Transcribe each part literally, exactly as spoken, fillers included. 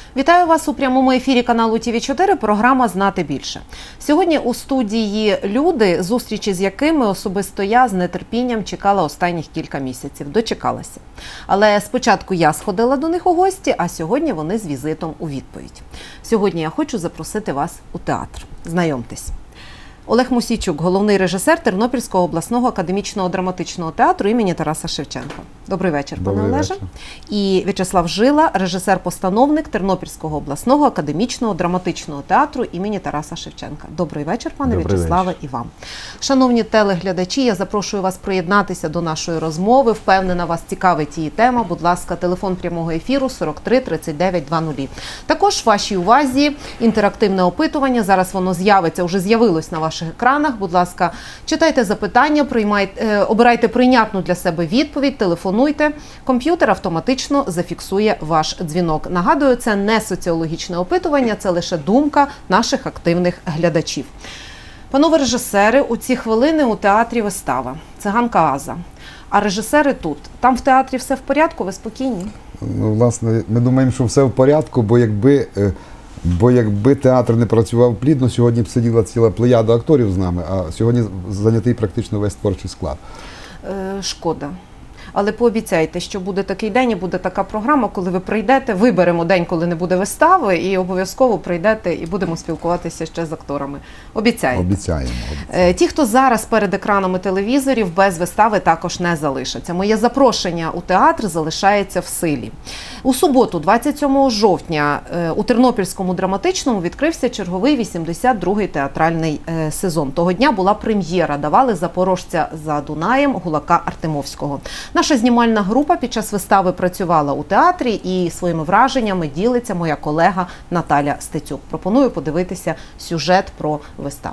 Вітаю вас у прямому ефірі каналу Ті Ві чотири, програма «Знати більше». Сьогодні у студії люди, зустрічі з якими особисто я з нетерпінням чекала останніх кілька місяців. Дочекалася. Але спочатку я сходила до них у гості, а сьогодні вони з візитом у відповідь. Сьогодні я хочу запросити вас у театр. Знайомтесь. Олег Мусійчук, головний режисер Тернопільського обласного академічного драматичного театру імені Тараса Шевченка. Добрий вечір, пане Олеже. І В'ячеслав Жила, режисер-постановник Тернопільського обласного академічного драматичного театру імені Тараса Шевченка. Добрий вечір, пане В'ячеславе, і вам. Шановні телеглядачі, я запрошую вас приєднатися до нашої розмови. Впевнена, вас цікавить її тема. Будь ласка, телефон прямого ефіру сорок три тридцять дев'ять двадцять. Також вашій увазі інтерактивне опитування. Зараз воно з'явиться, вже з'явилось на ваших екранах. Будь ласка, читайте запитання, приймайте, обирайте прийнятну для себе відповідь, телефонуйте. Комп'ютер автоматично зафіксує ваш дзвінок. Нагадую, це не соціологічне опитування, це лише думка наших активних глядачів. Панове режисери, у ці хвилини у театрі вистава «Циганка Аза». А режисери тут. Там в театрі все в порядку, ви спокійні? Ну, власне, ми думаємо, що все в порядку, бо якби... Бо якби театр не працював плідно, сьогодні б сиділа ціла плеяда акторів з нами, а сьогодні зайнятий практично весь творчий склад. Е, шкода. Але пообіцяйте, що буде такий день і буде така програма, коли ви прийдете, виберемо день, коли не буде вистави, і обов'язково прийдете і будемо спілкуватися ще з акторами. Обіцяєте? Обіцяємо. обіцяємо. Ті, хто зараз перед екранами телевізорів, без вистави також не залишаться. Моє запрошення у театр залишається в силі. У суботу, двадцять сьомого жовтня, у Тернопільському драматичному відкрився черговий вісімдесят другий театральний сезон. Того дня була прем'єра, давали «Запорожця за Дунаєм» Гулака Артемовського. Наша знімальна група під час вистави працювала у театрі, і своїми враженнями ділиться моя колега Наталя Стецюк. Пропоную подивитися сюжет про виставу.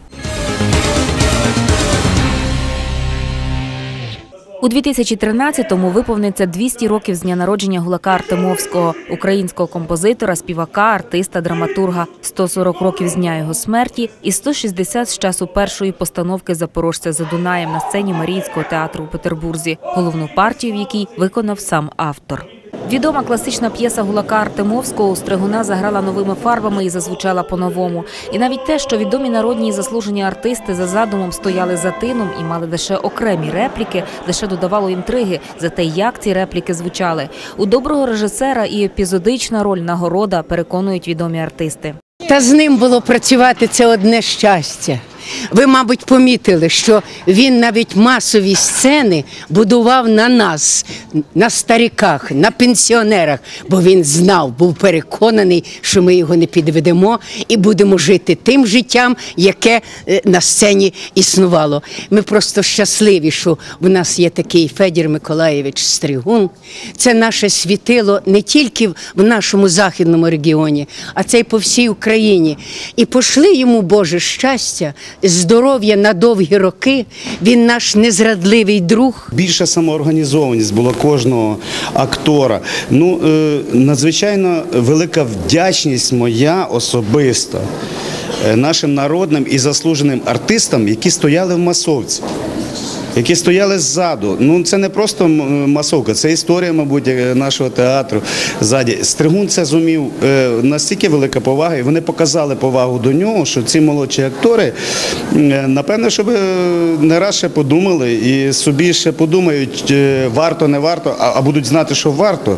У дві тисячі тринадцятому виповниться двісті років з дня народження Гулака Артемовського, українського композитора, співака, артиста, драматурга, сто сорок років з дня його смерті і сто шістдесят з часу першої постановки «Запорожця за Дунаєм» на сцені Маріїнського театру у Петербурзі, головну партію в якій виконав сам автор. Відома класична п'єса Гулака Артемовського у Стригуна заграла новими фарбами і зазвучала по-новому. І навіть те, що відомі народні і заслужені артисти за задумом стояли за тином і мали лише окремі репліки, лише додавало інтриги за те, як ці репліки звучали. У доброго режисера і епізодична роль нагорода, переконують відомі артисти. Та з ним було працювати – це одне щастя. Ви, мабуть, помітили, що він навіть масові сцени будував на нас, на стариках, на пенсіонерах, бо він знав, був переконаний, що ми його не підведемо і будемо жити тим життям, яке на сцені існувало. Ми просто щасливі, що в нас є такий Федір Миколаєвич Стригун. Це наше світило не тільки в нашому західному регіоні, а це й по всій Україні. І пошли йому, Боже, щастя, здоров'я на довгі роки, він наш незрадливий друг. Більша самоорганізованість була кожного актора. Ну, е, надзвичайно велика вдячність моя особиста е, нашим народним і заслуженим артистам, які стояли в масовці. Які стояли ззаду. Ну, це не просто масовка, це історія, мабуть, нашого театру ззаді. Стригун це зумів, настільки велика повага, і вони показали повагу до нього, що ці молодші актори, напевно, щоб не раз ще подумали і собі ще подумають, варто, не варто, а будуть знати, що варто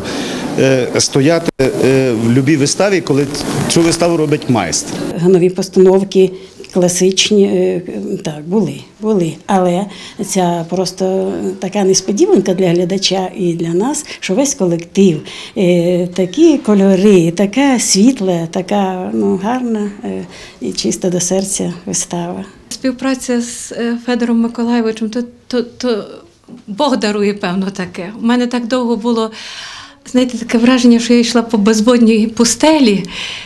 стояти в будь-якій виставі, коли цю виставу робить майстер. Нові постановки класичні, так, були, були. Але ця просто така несподіванка для глядача і для нас, що весь колектив, такі кольори, така світла, така ну, гарна і чиста до серця вистава. Співпраця з Федором Миколаєвичем, то, то, то Бог дарує, певно, таке. У мене так довго було, знаєте, таке враження, що я йшла по безводній пустелі,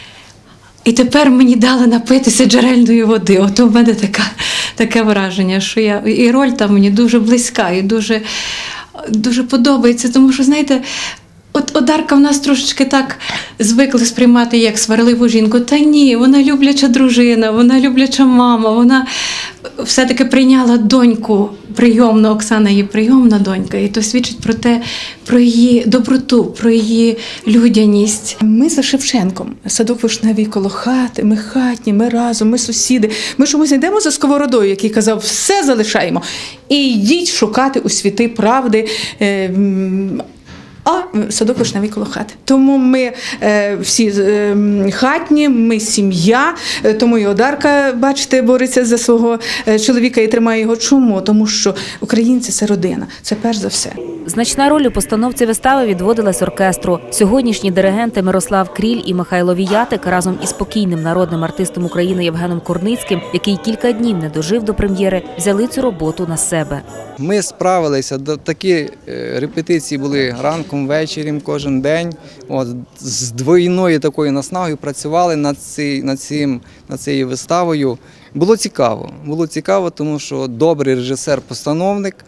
і тепер мені дали напитися джерельної води. От у мене така, таке враження, що я, і роль там мені дуже близька, і дуже, дуже подобається. Тому що, знаєте, От Одарка в нас трошечки так звикли сприймати її як сварливу жінку. Та ні, вона любляча дружина, вона любляча мама, вона все-таки прийняла доньку прийомну, Оксана її прийомна донька, і то свідчить про те, про її доброту, про її людяність. Ми за Шевченком. Садок вишневий коло хати, ми хатні, ми разом, ми сусіди. Ми чомусь не йдемо за сковородою, який казав, все залишаємо. І йдіть шукати у світи правди. Е, А садок вишневий коло хати. Тому ми е, всі е, хатні, ми сім'я, е, тому і Одарка, бачите, бореться за свого е, чоловіка і тримає його. Чому? Тому що українці – це родина, це перш за все. Значна роль у постановці вистави відводилась оркестру. Сьогоднішні диригенти Мирослав Кріль і Михайло Віятик разом із покійним народним артистом України Євгеном Курницьким, який кілька днів не дожив до прем'єри, взяли цю роботу на себе. Ми справилися, такі репетиції були ранком, ввечері, кожен день. От, з двойною такою наснагою працювали над, ці, над, цим, над цією виставою. Було цікаво, було цікаво, тому що добрий режисер-постановник,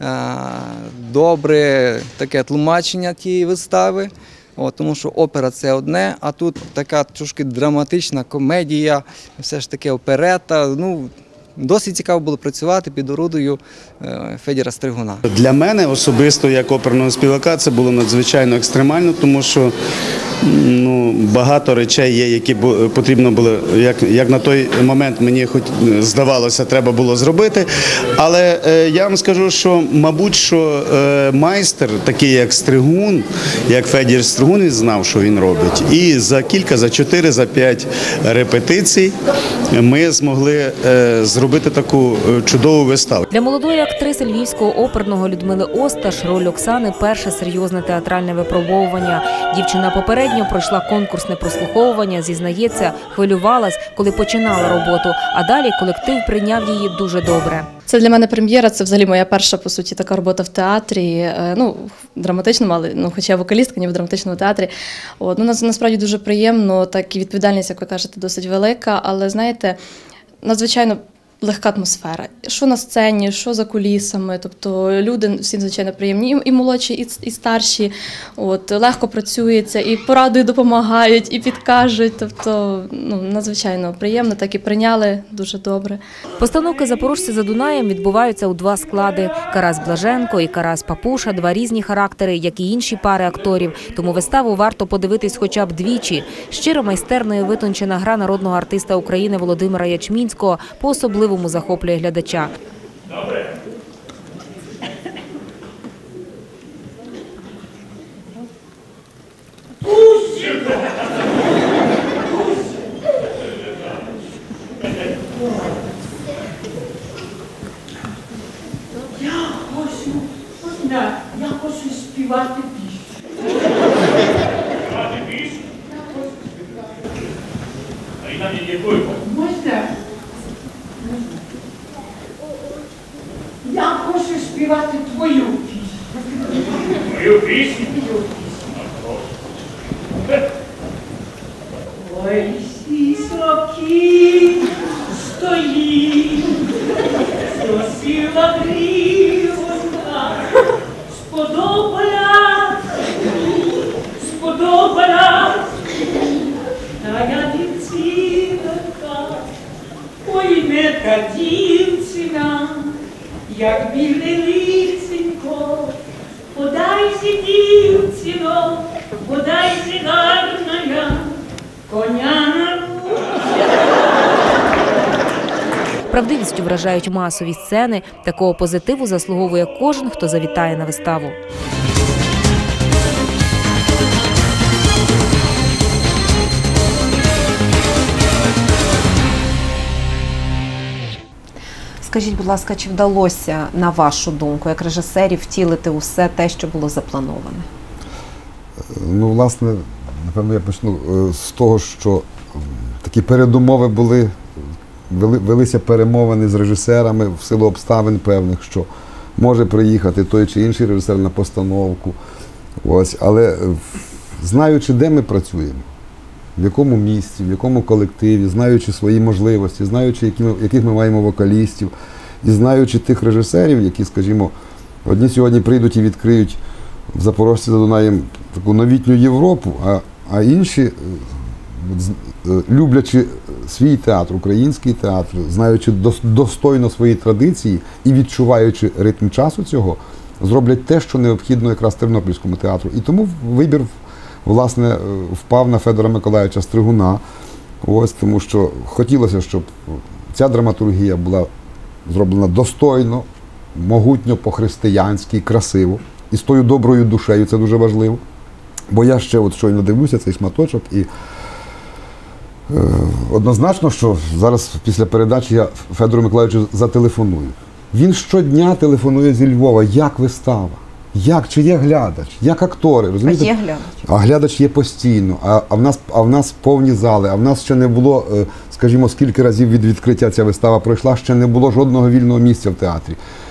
добре таке тлумачення тієї вистави. От, тому що опера – це одне, а тут така трошки драматична комедія, все ж таки оперета. Ну, досить цікаво було працювати під орудою Федіра Стригуна. Для мене особисто, як оперного співака, це було надзвичайно екстремально, тому що ну, багато речей є, які потрібно було, як, як на той момент мені хоч здавалося, треба було зробити. Але е, я вам скажу, що, мабуть, що е, майстер, такий як Стригун, як Федір Стригун, він знав, що він робить. І за кілька, за чотири, за п'ять репетицій ми змогли е, зробити таку чудову виставу. Для молодої актриси Львівського оперного Людмили Осташ роль Оксани – перше серйозне театральне випробовування. Дівчина попередньо пройшла конкурсне прослуховування, зізнається, хвилювалась, коли починала роботу, а далі колектив прийняв її дуже добре. Це для мене прем'єра, це взагалі моя перша, по суті, така робота в театрі, ну, драматичному, але, ну, хоча я вокалістка, ні в драматичному театрі. От, ну, насправді дуже приємно, так і відповідальність, як ви кажете, досить велика, але, знаєте, надзвичайно легка атмосфера. Що на сцені, що за кулісами, тобто люди всі звичайно приємні, і молодші, і, і старші. От, легко працюється, і порадою допомагають, і підкажуть. Тобто, ну, надзвичайно приємно, так і прийняли дуже добре. Постановки «Запорожці за Дунаєм» відбуваються у два склади. Карась Блаженко і Карась Папуша – два різні характери, як і інші пари акторів. Тому виставу варто подивитись хоча б двічі. Щиро майстерна і витончена гра народного артиста України Володимира Ячмінського по-особливому захоплює глядача. Добре. Я хочу, я хочу співати пісню. Співати пісню? А і нам якою? Можна? Я хочу співати твою пісню. Твою пісню? Твою пісню. Ой, сісокі стоїть, сосіла грівонька, сподобала, сподобала, та я дівчинка, ой, не та дівчина, як біле ліценько, подайся, дівчино, подайся, гарна, коня на руку. Правдивістю вражають масові сцени. Такого позитиву заслуговує кожен, хто завітає на виставу. Скажіть, будь ласка, чи вдалося, на вашу думку, як режисерів, втілити усе те, що було заплановане? Ну, власне, напевно, я почну з того, що такі передумови були, вели, велися перемовини з режисерами в силу обставин певних, що може приїхати той чи інший режисер на постановку. Ось, але знаючи, де ми працюємо, в якому місці, в якому колективі, знаючи свої можливості, знаючи, які ми, яких ми маємо вокалістів, і знаючи тих режисерів, які, скажімо, одні сьогодні прийдуть і відкриють в Запорожці за Дунаєм таку новітню Європу, а, а інші, е, з- е, люблячи свій театр, український театр, знаючи дос- достойно свої традиції і відчуваючи ритм часу цього, зроблять те, що необхідно якраз Тернопільському театру. І тому вибір, власне, е, впав на Федора Миколайовича Стригуна. Ось, тому що хотілося, щоб ця драматургія була зроблена достойно, могутньо, по-християнськи, красиво. І з тою доброю душею, це дуже важливо. Бо я ще от щойно дивлюся цей шматочок і е, однозначно, що зараз після передачі я Федору Миколайовичу зателефоную. Він щодня телефонує зі Львова, як вистава, як, чи є глядач, як актори, А розумієте? є глядач. А глядач є постійно, а, а, в нас, а в нас повні зали, а в нас ще не було, е, скажімо, скільки разів від відкриття ця вистава пройшла, ще не було жодного вільного місця в театрі.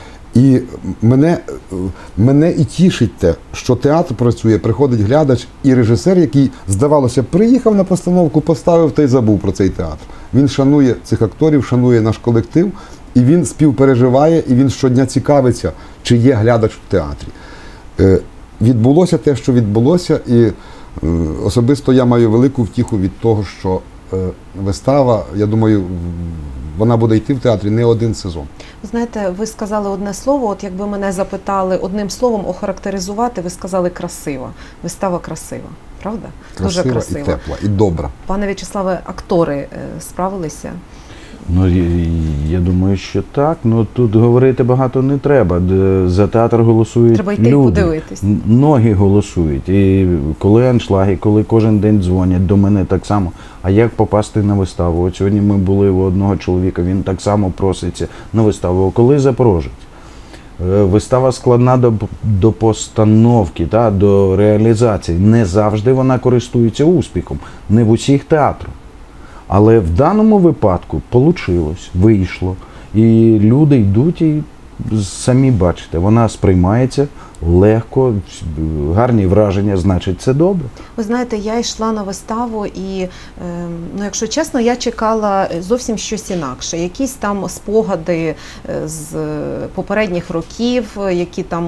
І мене, е, мене і тішить те, що театр працює, приходить глядач і режисер, який, здавалося, приїхав на постановку, поставив та й забув про цей театр. Він шанує цих акторів, шанує наш колектив, і він співпереживає, і він щодня цікавиться, чи є глядач в театрі. Е, Відбулося те, що відбулося, і е, особисто я маю велику втіху від того, що е, вистава, я думаю, в- вона буде йти в театрі не один сезон. Ви знаєте, ви сказали одне слово, от якби мене запитали одним словом охарактеризувати, ви сказали красива. Вистава красива, правда? Дуже Красива красива. і тепла, і добра. Пане В'ячеславе, актори е, справилися? Ну, я, я думаю, що так. Ну тут говорити багато не треба. Д- За театр голосують Треба йти і люди. подивитись. Н- Многі голосують. І коли аншлаги, коли кожен день дзвонять до мене так само. А як попасти на виставу? От сьогодні ми були у одного чоловіка, він так само проситься на виставу. Коли запорожець? Е, Вистава складна до, до постановки, та, до реалізації. Не завжди вона користується успіхом. Не в усіх театрах. Але в даному випадку вийшло, вийшло. І люди йдуть і самі бачите, вона сприймається легко, гарні враження, значить це добре. Ви знаєте, я йшла на виставу і, е, ну, якщо чесно, я чекала зовсім щось інакше. Якісь там спогади е, з попередніх років, які там м,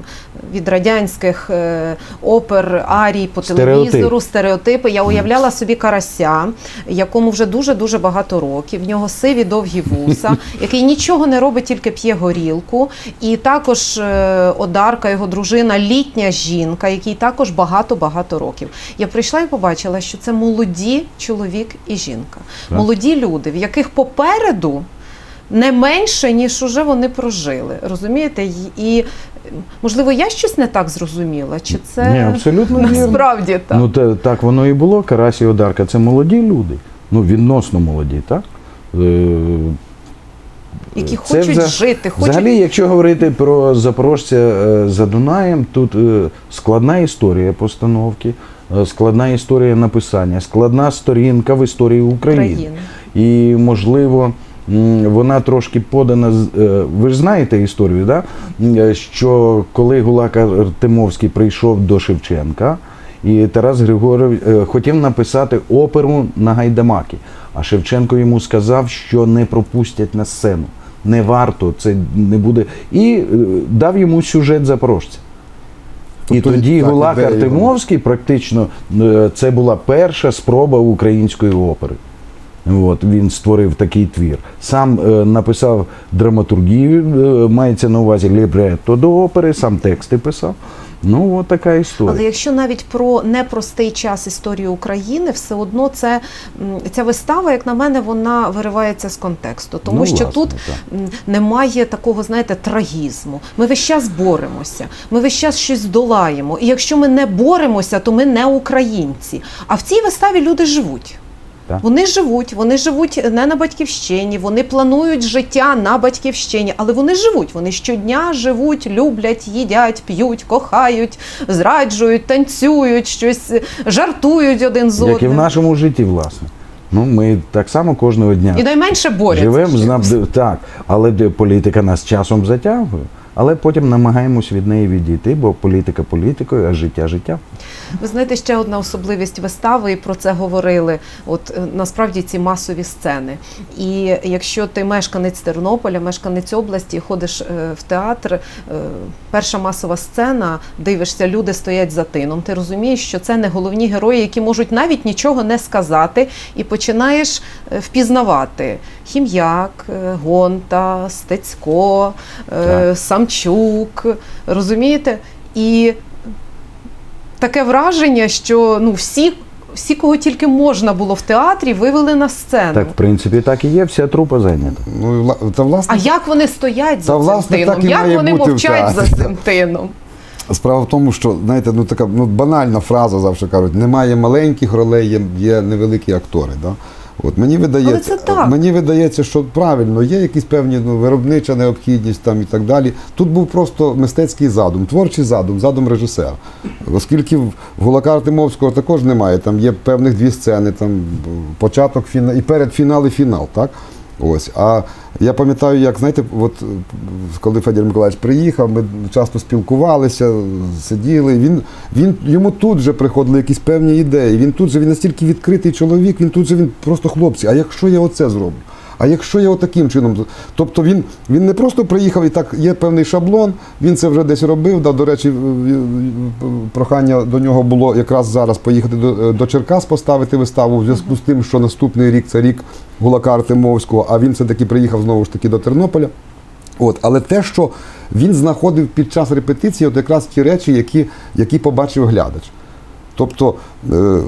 від радянських е, опер, арій по Стереотип. телевізору, стереотипи. Я уявляла собі Карася, якому вже дуже-дуже багато років, в нього сиві довгі вуса, який нічого не робить, тільки п'є горілку. І також е, Одарка, його дружина, літня жінка, якій також багато-багато років. Я прийшла і побачила, що це молоді чоловік і жінка. Так. Молоді люди, в яких попереду не менше, ніж уже вони прожили. Розумієте? І, і, можливо, я щось не так зрозуміла? Чи це Ні, абсолютно вірно. насправді так? Ну та, так воно і було. Карась і Одарка це молоді люди. Ну, відносно молоді, так? Е, Які це хочуть вза- жити, хочуть... Взагалі, якщо говорити про Запорожця е, за Дунаєм, тут е, складна історія постановки, е, складна історія написання, складна сторінка в історії України. України. І, можливо, м, вона трошки подана. з- е, Ви ж знаєте історію, да? М, е, що коли Гулак Артемовський прийшов до Шевченка, і Тарас Григорович е, хотів написати оперу на Гайдамаки, а Шевченко йому сказав, що не пропустять на сцену. Не варто, це не буде. І е, дав йому сюжет запорожця. І Тобто, тоді так, Гулак ідея його. Артемовський практично е, це була перша спроба української опери. От, він створив такий твір. Сам е, написав драматургію, е, мається на увазі лібретто до опери, сам тексти писав. Ну, от така історія. Але якщо навіть про непростий час історії України, все одно це, м, ця вистава, як на мене, вона виривається з контексту. Тому Ну, що власне, тут так. м, немає такого, знаєте, трагізму. Ми весь час боремося, ми весь час щось долаємо. І якщо ми не боремося, то ми не українці. А в цій виставі люди живуть. Так. Вони живуть, вони живуть не на батьківщині, вони планують життя на батьківщині, але вони живуть, вони щодня живуть, люблять, їдять, п'ють, кохають, зраджують, танцюють, щось жартують один з одним. Як і в нашому житті, власне. Ну, ми так само кожного дня І найменше борються. живемо, знав, так, але де політика нас часом затягує. але потім намагаємось від неї відійти, бо політика політикою, а життя життя. Ви знаєте, ще одна особливість вистави, і про це говорили, от е, насправді ці масові сцени. І якщо ти мешканець Тернополя, мешканець області, ходиш е, в театр, е, перша масова сцена, дивишся, люди стоять за тином, ти розумієш, що це не головні герої, які можуть навіть нічого не сказати, і починаєш е, впізнавати Хім'як, е, Гонта, Стецько, е, Самчук, розумієте? І таке враження, що ну, всі, всі, кого тільки можна було в театрі, вивели на сцену. Так, в принципі, так і є, вся трупа зайнята. Ну, і вла- та, власне, А як вони стоять за Та, цим власне, тином? так і Як має вони бути в мовчать за театрі. цим тином? Справа в тому, що, знаєте, ну така ну, банальна фраза завжди кажуть, немає маленьких ролей, є, є невеликі актори. Да? От, мені, видається, Але це так. мені видається, що правильно, є якісь певні ну, виробнича необхідність там, і так далі. Тут був просто мистецький задум, творчий задум, задум режисера. Оскільки в Гулака Артемовського також немає, там є певних дві сцени, там початок, фінал, і перед фінал, і фінал. Так? Ось. А я пам'ятаю, як, знаєте, от коли Федір Миколаївич приїхав, ми часто спілкувалися, сиділи, він, він, йому тут же приходили якісь певні ідеї, він тут же, він настільки відкритий чоловік, він тут же, він просто хлопці, а якщо я оце зроблю? А якщо я отаким чином, тобто він, він не просто приїхав і так, є певний шаблон, він це вже десь робив, да, до речі, прохання до нього було якраз зараз поїхати до, до Черкас, поставити виставу в зв'язку з тим, що наступний рік це рік Гулака Артемовського, а він все-таки приїхав знову ж таки до Тернополя. От, але те, що він знаходив під час репетиції, от якраз ті речі, які, які побачив глядач. Тобто е,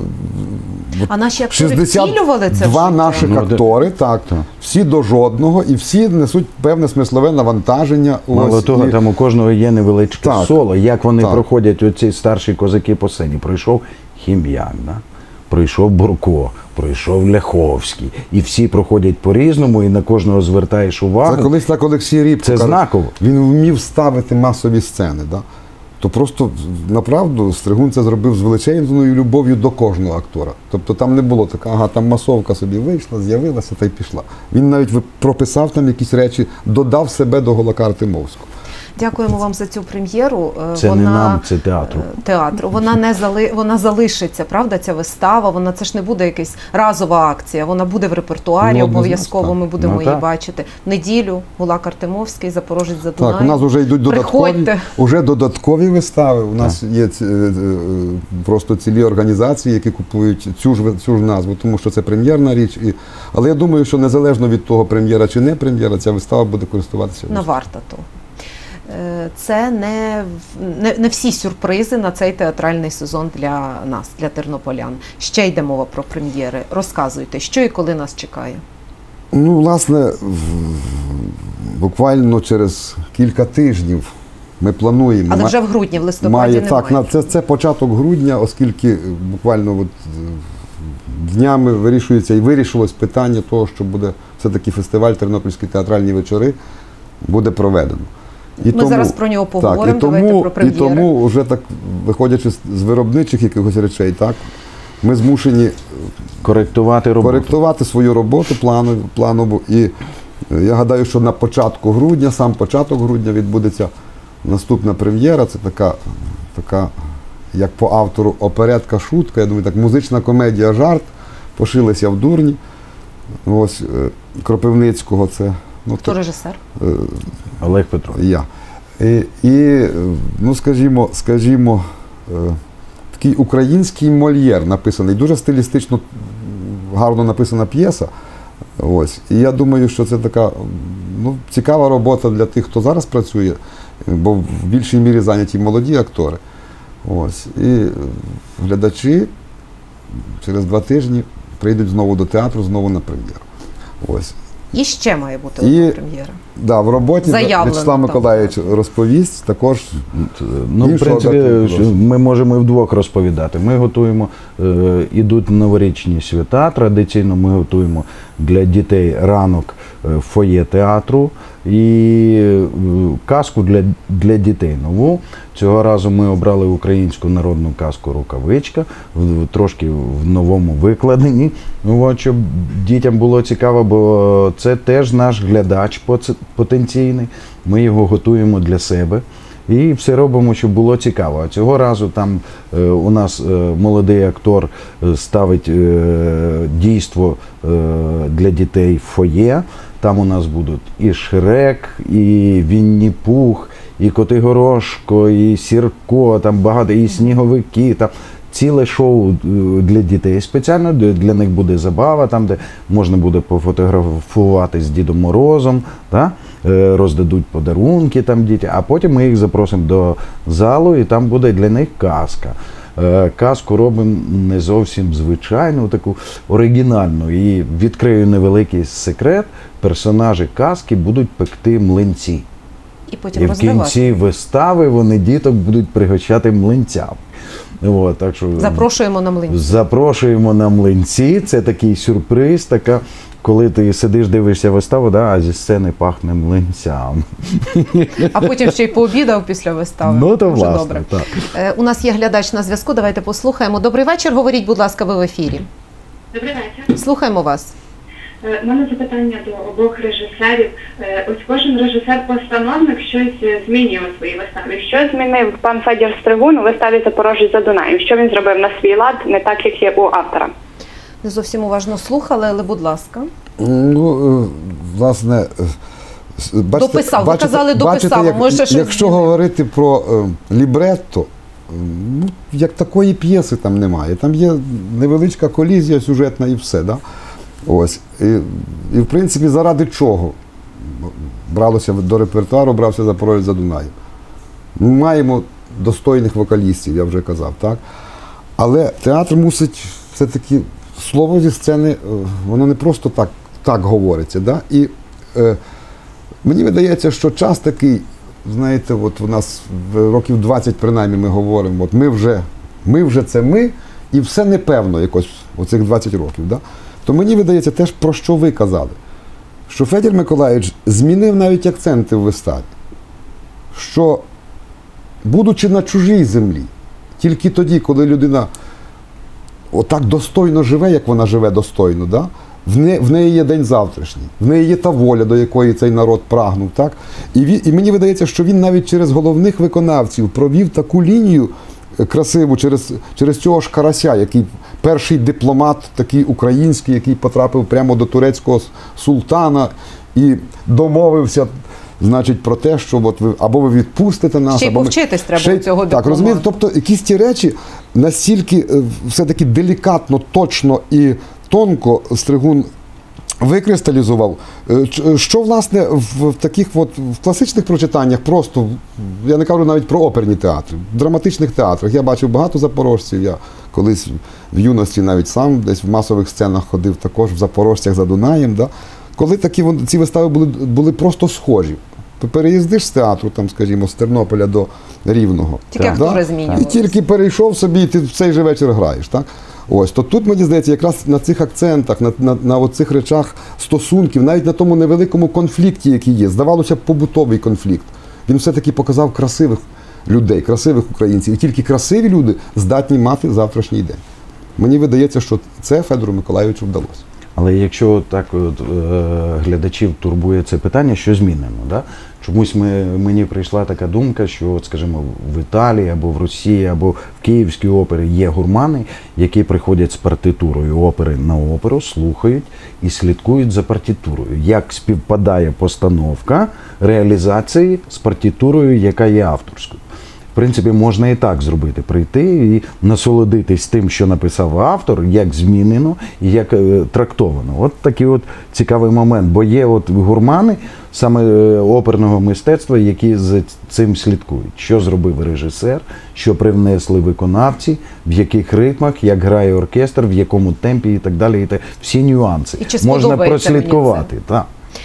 А наші актори втілювали це в два життя? наших Ну, актори, так, так. всі до жодного, і всі несуть певне смислове навантаження. Мало Ось, того, і- там у кожного є невеличке Так. соло. Як вони Так. проходять оці старші козаки по сцені. Пройшов Хім'як, да? Пройшов Бурко, пройшов Ляховський. І всі проходять по-різному, і на кожного звертаєш увагу. Це колись так Олексій Рібко Це каже, знаково. Він вмів ставити масові сцени. Да? То просто, направду, Стригун це зробив з величезною любов'ю до кожного актора. Тобто там не було така, ага, там масовка собі вийшла, з'явилася та й пішла. Він навіть ви- прописав там якісь речі, додав себе до Гулака Артемовського. Дякуємо вам за цю прем'єру. Е, Це вона, не нам, це театру. е, Театру. Вона не зали... вона залишиться, правда, ця вистава. Вона це ж не буде якась разова акція. Вона буде в репертуарі Ну, обов'язково. однозначно, Ми будемо Ну, її так. бачити. В неділю Гулак Артемовський, Запорожець за Дунай. Так, у нас вже йдуть додаткові, Приходьте. уже додаткові вистави. У нас є ці- е, е, просто цілі організації, які купують цю ж, ви- цю ж назву, тому що це прем'єрна річ. І... Але я думаю, що незалежно від того, прем'єра чи не прем'єра, ця вистава буде користуватися. Не варто того. Е, Це не, в- не, не всі сюрпризи на цей театральний сезон для нас, для тернополян. Ще йде мова про прем'єри. Розказуйте, що і коли нас чекає. Ну, власне, в- буквально через кілька тижнів ми плануємо. Але ма- вже в грудні, в листопаді має, немає. так, на- це, це початок грудня, оскільки буквально от, е, днями вирішується і вирішилось питання того, що буде все-таки фестиваль Тернопільські театральні вечори буде проведено. І Ми зараз про нього поговоримо, так, і тому, давайте про і прем'єри. тому вже так, виходячи з, з виробничих якихось речей, так, ми змушені Коректувати роботу. коректувати свою роботу планову, планову. І е, я гадаю, що на початку грудня, сам початок грудня відбудеться наступна прем'єра. Це така, така, як по автору, оперетка-шутка. Я думаю, так, музична комедія «Жарт». Пошилися в дурні. Ось е, Кропивницького це. Ну, Хто так, режисер? е, Олег Петрович. я. І, і е, ну, скажімо, скажімо, е, такий український Мольєр написаний, дуже стилістично гарно написана п'єса. Ось. І я думаю, що це така ну, цікава робота для тих, хто зараз працює, бо в більшій мірі зайняті молоді актори. Ось. І е, глядачі через два тижні прийдуть знову до театру, знову на прем'єру. Ось. І ще має бути І- одна прем'єра. Да, в роботі Заявлено, В'ячеслав так. Миколаївич розповість також. Ну, в Іншого принципі, дати що просто. ми можемо і вдвох розповідати. Ми готуємо, е, ідуть новорічні свята. Традиційно ми готуємо для дітей ранок е, в фоє театру. і е, казку для, для дітей нову. Цього разу ми обрали українську народну казку «Рукавичка», в, трошки в новому викладенні, ну, от, щоб дітям було цікаво, бо це теж наш глядач поц- потенційний, ми його готуємо для себе. І все робимо, щоб було цікаво. А цього разу там е, у нас е, молодий актор е, ставить е, дійство е, для дітей в фоє. Там у нас будуть і Шрек, і Вінні-Пух, і Котигорошко, і Сірко, там багато, і сніговики. Там ціле шоу для дітей спеціально, для них буде забава, там, де можна буде пофотографувати з Дідом Морозом, та? Роздадуть подарунки там діти, а потім ми їх запросимо до залу, і там буде для них казка. Казку робимо не зовсім звичайну, таку оригінальну. І відкрию невеликий секрет, персонажі казки будуть пекти млинці. І потім І в роздавати. кінці вистави вони діток будуть пригощати млинцями. От, так що Запрошуємо на млинці. Запрошуємо на млинці. Це такий сюрприз, така, коли ти сидиш, дивишся виставу, да, а зі сцени пахне млинцям. А потім ще й пообідав після вистави. Ну, то Дуже власне, добре. так. Е, У нас є глядач на зв'язку, давайте послухаємо. Добрий вечір, говоріть, будь ласка, ви в ефірі. Добрий вечір. Слухаємо вас. У мене запитання до обох режисерів. Е, Ось кожен режисер-постановник щось е, змінює у своїй виставі. Що змінив пан Федір Стригун у виставі «Запорожець за Дунаєм»? Що він зробив на свій лад, не так, як є у автора? Не зовсім уважно слухали, але будь ласка. Ну, е, власне, е, бачите, Дописав, ви казали, дописав, бачите, як, може, щось якщо змінив. говорити про е, лібретто, е, ну, як такої п'єси там немає. Там є невеличка колізія сюжетна і все. Да? Ось. І, і в принципі, заради чого бралося до репертуару, брався «Запорожець за Дунаєм». Ми маємо достойних вокалістів, я вже казав, так? Але театр мусить все-таки, слово зі сцени, воно не просто так, так говориться. Да? І е, мені видається, що час такий, знаєте, от у нас в років двадцять принаймні ми говоримо, от ми вже, ми вже це ми, і все непевно якось оцих двадцять років. Да? То мені видається теж, про що ви казали, що Федір Миколайович змінив навіть акценти в виставі, що, будучи на чужій землі, тільки тоді, коли людина отак достойно живе, як вона живе достойно, да? в, не, в неї є день завтрашній, в неї є та воля, до якої цей народ прагнув. Так? І, він, і мені видається, що він навіть через головних виконавців провів таку лінію красиву, через, через цього ж Карася, який перший дипломат такий український, який потрапив прямо до турецького султана і домовився, значить, про те, що от ви, або ви відпустите нас, Ще й або ми... повчитись треба Ще й- у цього Так, дипломата. розумієте, тобто якісь ті речі настільки е, все-таки делікатно, точно і тонко Стригун викристалізував, е, ч- що, власне, в, в таких от, в класичних прочитаннях просто, я не кажу навіть про оперні театри, в драматичних театрах, я бачив багато запорожців, я колись в юності навіть сам десь в масових сценах ходив також в «Запорожцях за Дунаєм», да? Коли такі, вон- ці вистави були, були просто схожі. Переїздиш з театру, там, скажімо, з Тернополя до Рівного. Тільки Так, актори да? змінювалися. І тільки перейшов собі, і ти в цей же вечір граєш. Так? Ось, то тут, мені здається, якраз на цих акцентах, на, на, на оцих речах стосунків, навіть на тому невеликому конфлікті, який є, здавалося б, побутовий конфлікт, він все-таки показав красивих людей, красивих українців. І тільки красиві люди здатні мати завтрашній день. Мені видається, що це Федору Миколайовичу вдалося. Але якщо так от, е, глядачів турбує це питання, що змінено? Да? Чомусь ми, мені прийшла така думка, що, от, скажімо, в Італії або в Росії, або в Київській опері є гурмани, які приходять з партитурою опери на оперу, слухають і слідкують за партитурою. Як співпадає постановка реалізації з партитурою, яка є авторською. В принципі, можна і так зробити, прийти і насолодитись тим, що написав автор, як змінено і як е, трактовано. От такий от цікавий момент, бо є от гурмани саме е, оперного мистецтва, які за цим слідкують. Що зробив режисер, що привнесли виконавці, в яких ритмах, як грає оркестр, в якому темпі і так далі. І так. Всі нюанси. І чи можна сподобається мені прослідкувати. Так.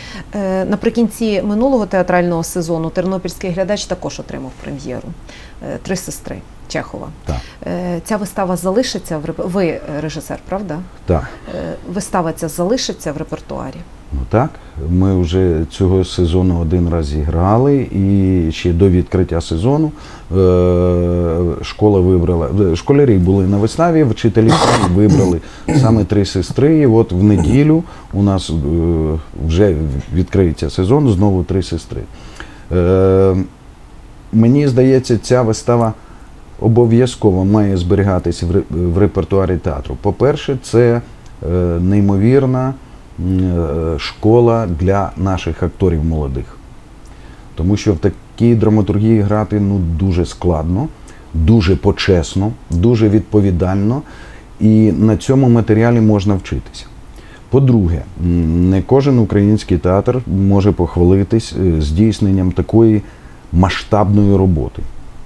Е, Наприкінці минулого театрального сезону тернопільський глядач також отримав прем'єру е, «Три сестри» Чехова. Так. Е, Ця вистава залишиться в реп... Ви режисер, правда? Так. Е, Вистава ця залишиться в репертуарі? Ну так, ми вже цього сезону один раз зіграли, і ще до відкриття сезону е, школа вибрала, школярі були на виставі, вчителі вибрали саме три сестри, і от в неділю у нас е, вже відкриється сезон, знову три сестри. Е, мені здається, ця вистава обов'язково має зберігатися в, в репертуарі театру. По-перше, це е, неймовірна школа для наших акторів молодих. Тому що в такій драматургії грати ну, дуже складно, дуже почесно, дуже відповідально, і на цьому матеріалі можна вчитися. По-друге, не кожен український театр може похвалитись здійсненням такої масштабної роботи.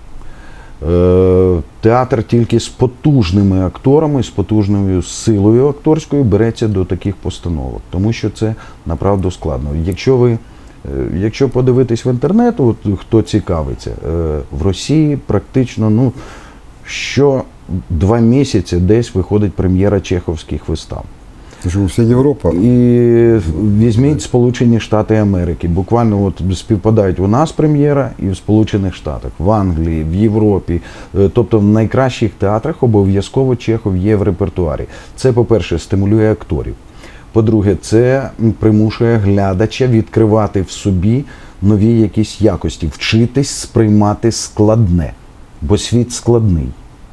Театр тільки з потужними акторами, з потужною силою акторською береться до таких постановок, тому що це направду складно. Якщо ви, якщо подивитись в інтернет, от, хто цікавиться, в Росії практично ну, що два місяці десь виходить прем'єра чеховських вистав. Це ж вся Європа. І візьміть Сполучені Штати Америки. Буквально от співпадають у нас прем'єра і в Сполучених Штатах, в Англії, в Європі. Тобто в найкращих театрах обов'язково Чехов є в репертуарі. Це, по-перше, стимулює акторів. По-друге, це примушує глядача відкривати в собі нові якісь якості, вчитись сприймати складне, бо світ складний.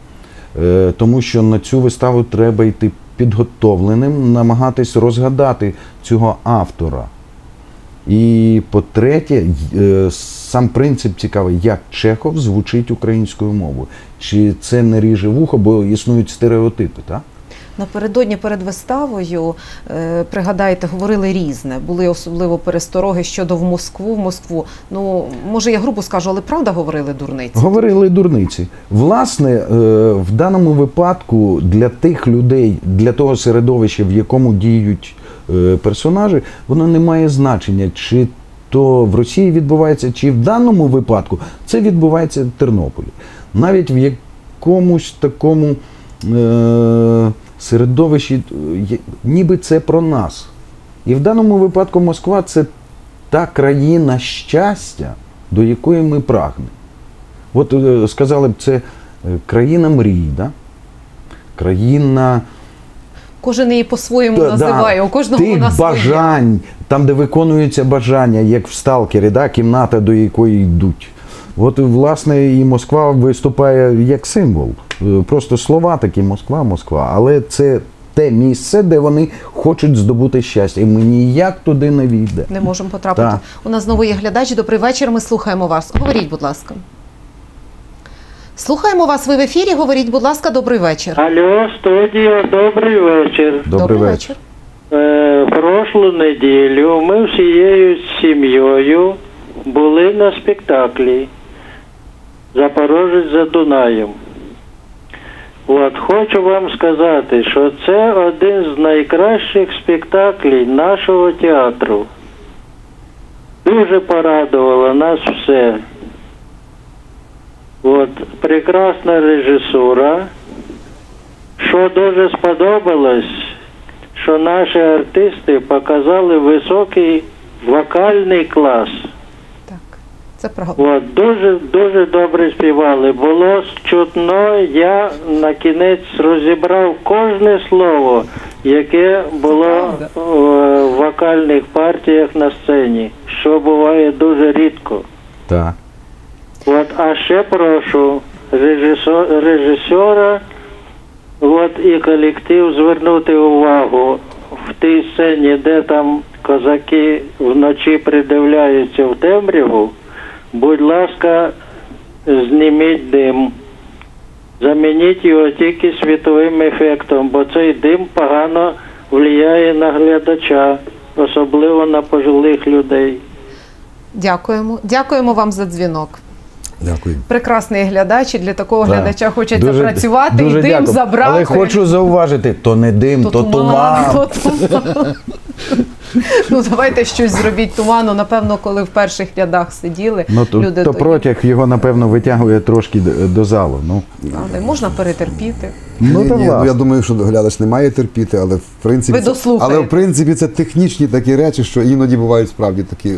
Тому що на цю виставу треба йти підготовленим, намагатись розгадати цього автора. І по-третє, сам принцип цікавий, як Чехов звучить українською мовою. Чи це не ріже вухо, бо існують стереотипи, так? Напередодні перед виставою, е, пригадайте, говорили різне. Були особливо перестороги щодо в Москву, в Москву. Ну, може, я грубо скажу, але правда говорили дурниці? Говорили дурниці. Власне, е, в даному випадку для тих людей, для того середовища, в якому діють е, персонажі, воно не має значення, чи то в Росії відбувається, чи в даному випадку це відбувається в Тернополі. Навіть в якомусь такому е, середовищі, ніби це про нас. І в даному випадку Москва – це та країна щастя, до якої ми прагнемо. От сказали б, це країна мрій, да? Країна... Кожен її по-своєму да, називає, у кожного тих вона своє. бажань, там, де виконуються бажання, як в «Сталкері», да? Кімната, до якої йдуть. От, власне, і Москва виступає як символ. Просто слова такі «Москва, Москва». Але це те місце, де вони хочуть здобути щастя. І ми ніяк туди не війде. Не можемо потрапити. Так. У нас знову є глядач. Добрий вечір, ми слухаємо вас. Говоріть, будь ласка. Слухаємо вас, ви в ефірі. Говоріть, будь ласка, добрий вечір. Алло, студія, добрий вечір. Добрий, добрий вечір. Е, прошлу неділю ми всією сім'єю були на спектаклі «Запорожець за Дунаєм». От, хочу вам сказати, що це один з найкращих спектаклів нашого театру. Дуже порадувало нас все. От, прекрасна режисура. Що дуже сподобалось, що наші артисти показали високий вокальний клас. Це правда. От, дуже, дуже добре співали. Було чутно, я на кінець розібрав кожне слово, яке було в вокальних партіях на сцені, що буває дуже рідко. Так. От, а ще прошу режисера, режисера от, і колектив звернути увагу в тій сцені, де там козаки вночі придивляються в темряву. Будь ласка, зніміть дим. Замініть його тільки світовим ефектом, бо цей дим погано впливає на глядача, особливо на пожилих людей. Дякуємо. Дякуємо вам за дзвінок. Дякую. Прекрасний глядач, і для такого Так. глядача хочеться Дуже- працювати дуже і дим дякую. забрати. Але хочу зауважити, то не дим, то, То туман. туман, то туман. Ну давайте щось зробіть туману. Напевно, коли в перших рядах сиділи, Ну, то, люди то протяг його, напевно, витягує трошки до, до залу. Ну, Але можна перетерпіти. ну, Ні, та ні, ну, власне. я думаю, що глядач не має терпіти, але в принципі, Ви це, дослухаєте. але в принципі це технічні такі речі, що іноді бувають справді такі.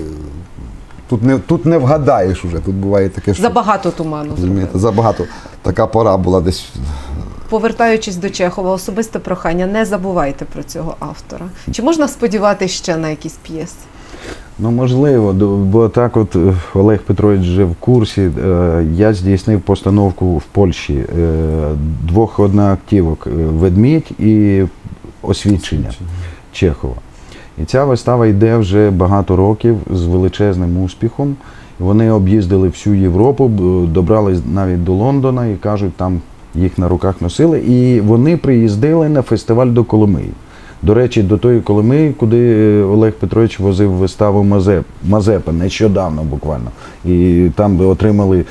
Тут не, тут не вгадаєш уже, тут буває таке, що Забагато туману зробили. розумієте, забагато. Така пора була десь. Повертаючись до Чехова, особисте прохання, не забувайте про цього автора. Чи можна сподіватися ще на якісь п'єси? Ну, можливо, до- бо так от е, Олег Петрович вже в курсі. Е, Я здійснив постановку в Польщі е, двох одноактівок е, «Ведмідь» і «Освідчення» Чехова. І ця вистава йде вже багато років з величезним успіхом. Вони об'їздили всю Європу, б- добрались навіть до Лондона і кажуть, там їх на руках носили. І вони приїздили на фестиваль до Коломиї. До речі, до тої Коломиї, куди Олег Петрович возив виставу Мазеп, Мазепа нещодавно буквально. І там би отримали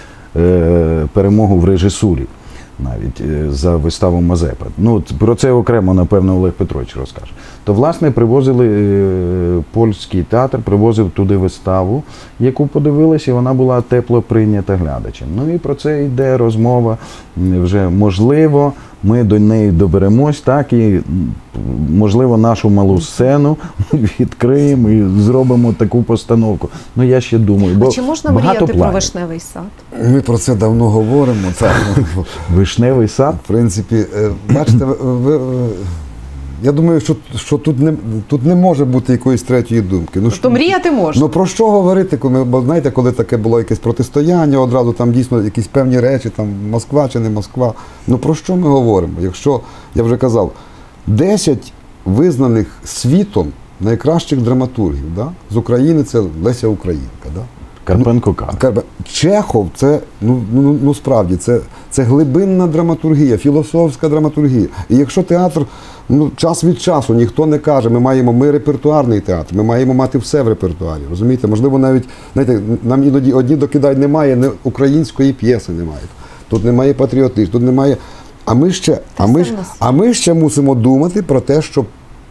е, перемогу в режисурі навіть е, за виставу Мазепа. Ну, от про це окремо, напевно, Олег Петрович розкаже. То, власне, привозили е, польський театр, привозив туди виставу, яку подивилися, і вона була тепло прийнята глядачем. Ну і про це йде розмова. М, Вже можливо, ми до неї доберемось, так, і м, можливо нашу малу сцену відкриємо і зробимо таку постановку. Ну я ще думаю, бо А чи можна багато мріяти про планів. вишневий сад? Ми про це давно говоримо. Так. Вишневий сад? В принципі, е, бачите, ви, ви, ви- я думаю, що, що тут, не, тут не може бути якоїсь третьої думки. Ну, Тобто мріяти можна. Ну про що говорити, коли, бо знаєте, коли таке було якесь протистояння, одразу там дійсно якісь певні речі, там Москва чи не Москва. Ну про що ми говоримо? Якщо, я вже казав, десять визнаних світом найкращих драматургів, да? З України це Леся Українка. Да? Карпенко Карп. Карпе- Чехов це ну, ну, ну справді це, це глибинна драматургія, філософська драматургія. І якщо театр, ну час від часу ніхто не каже, ми маємо ми репертуарний театр, ми маємо мати все в репертуарі. Розумієте, можливо, навіть знаєте, нам іноді одні докидають, немає не, української п'єси, немає. Тут немає патріотизму, тут немає. А ми ще, а ми, ж- а ми ще мусимо думати про те, щоб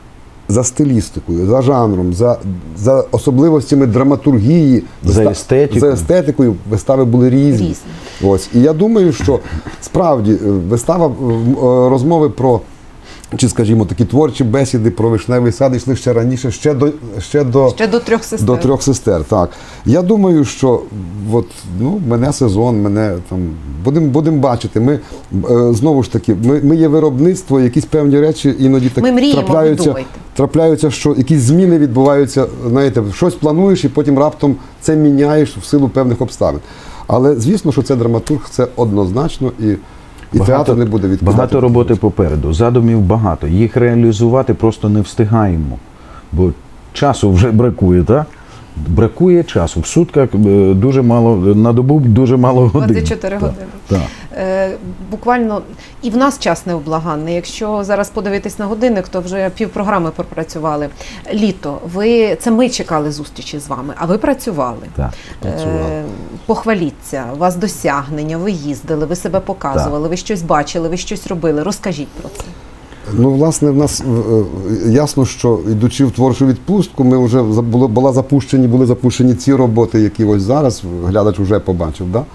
за стилістикою, за жанром, за, за особливостями драматургії, За виста- естетикою. за естетикою вистави були різні. Різні. Ось. І я думаю, що справді е, вистава, е, м, е, розмови про, чи, скажімо, такі творчі бесіди про вишневий сад йшли ще раніше, ще до, ще до, Ще до трьох сестер. до трьох сестер. Так. Я думаю, що от, ну, мене сезон, мене там будемо будем бачити. Ми е, знову ж таки, ми, ми є виробництво, якісь певні речі іноді так Ми мріємо, ви трапляються, думайте. трапляються, що якісь зміни відбуваються. Знаєте, щось плануєш і потім раптом це міняєш в силу певних обставин. Але звісно, що це драматург, це однозначно і. І театр не буде відкидати. Багато роботи попереду, задумів багато. Їх реалізувати просто не встигаємо, бо часу вже бракує, так? Бракує часу. В сутках е, дуже мало, на добу дуже мало годин. двадцять чотири Так, години. так. Е, буквально і в нас час невблаганний. Якщо зараз подивитись на годинник, то вже півпрограми пропрацювали. Літо, ви це ми чекали зустрічі з вами, а ви працювали. Так, працювали. Е, похваліться, у вас досягнення, ви їздили, ви себе показували, ви щось бачили, ви щось робили. Розкажіть про це. Ну, власне, в нас е, ясно, що йдучи в творчу відпустку, ми вже за- було, була запущені, були запущені ці роботи, які ось зараз глядач вже побачив, да?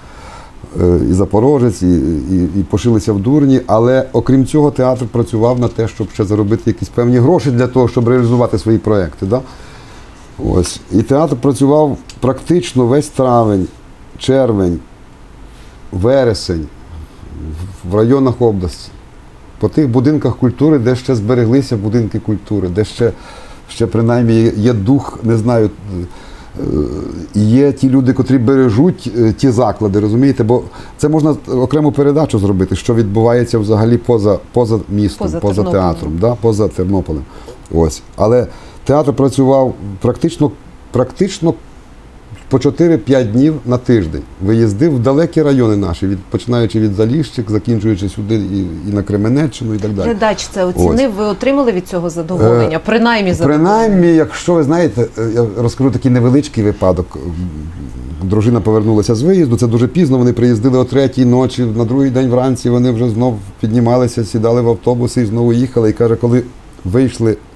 Е, і Запорожець, і, і, і пошилися в Дурні. Але окрім цього, театр працював на те, щоб ще заробити якісь певні гроші для того, щоб реалізувати свої проекти. Да? Ось. І театр працював практично весь травень, червень, вересень в районах області. По тих будинках культури, де ще збереглися будинки культури, де ще, ще принаймні є, є дух, не знаю, е, є ті люди, котрі бережуть е, ті заклади, розумієте? Бо це можна окрему передачу зробити, що відбувається взагалі поза, поза містом, Поза поза, Тернополем. театром, да? Поза Тернополем. Ось. Але театр працював практично, практично по чотири-п'ять днів на тиждень. Виїздив в далекі райони наші, від, починаючи від Заліщик, закінчуючи сюди і, і на Кременеччину і так далі. Глядач це оцінив, ви отримали від цього задоволення? Е, Принаймні задоволення. Принаймні, якщо ви знаєте, е, я розкажу такий невеличкий випадок. Дружина повернулася з виїзду, це дуже пізно, вони приїздили о третій ночі, на другий день вранці вони вже знов піднімалися, сідали в автобуси і знову їхали. І каже, коли вийшли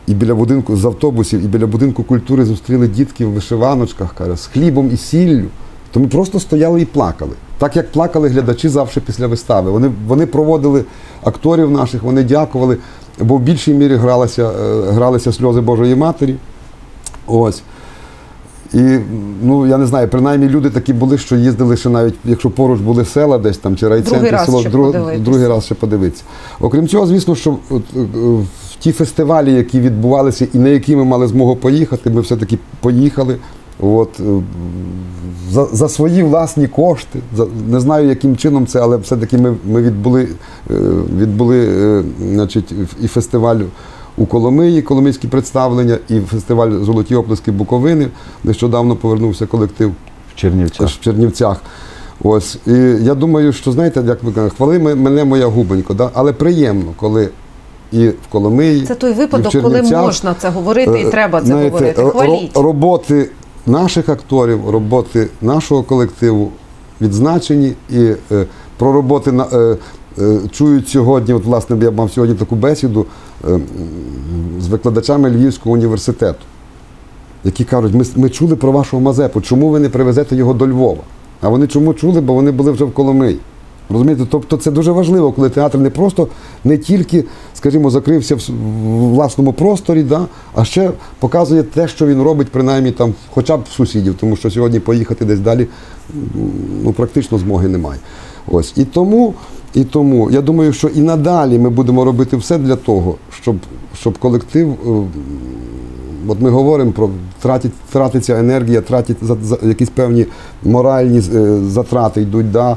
і біля будинку з автобусів, і біля будинку культури зустріли дітки в вишиваночках, каже, з хлібом і сіллю. То ми просто стояли і плакали. Так як плакали глядачі завжди після вистави. Вони, вони проводили акторів наших, вони дякували, бо в більшій мірі гралися, гралися сльози Божої Матері. Ось. І, ну, я не знаю, принаймні люди такі були, що їздили ще навіть, якщо поруч були села десь там, чи райцентри, село, друг, другий раз ще подивитися. Окрім цього, звісно, що от, в ті фестивалі, які відбувалися і на які ми мали змогу поїхати, ми все-таки поїхали. От, за, за свої власні кошти, за, не знаю, яким чином це, але все-таки ми, ми відбули, відбули значить, і фестиваль у Коломиї, коломийські представлення, і фестиваль «Золоті оплески Буковини». Нещодавно повернувся колектив в Чернівцях. В Чернівцях. Ось. І я думаю, що, знаєте, як ми кажемо, хвали мене моя губонько, да? Але приємно, коли і в Коломиї, це той випадок, коли можна це говорити і треба це знаєте, говорити. Хваліть. Роботи наших акторів, роботи нашого колективу відзначені, і е, про роботи на, е, е, чують сьогодні, от власне я мав сьогодні таку бесіду е, з викладачами Львівського університету, які кажуть, ми, ми чули про вашого Мазепу, чому ви не привезете його до Львова? А вони чому чули, бо вони були вже в Коломиї. Розумієте, тобто це дуже важливо, коли театр не просто, не тільки, скажімо, закрився в власному просторі, да, а ще показує те, що він робить, принаймні там, хоча б в сусідів, тому що сьогодні поїхати десь далі, ну, практично змоги немає. Ось. І тому, і тому, я думаю, що і надалі ми будемо робити все для того, щоб, щоб колектив, от ми говоримо про тратить, тратиться енергія, тратить за, за, якісь певні моральні затрати йдуть, да,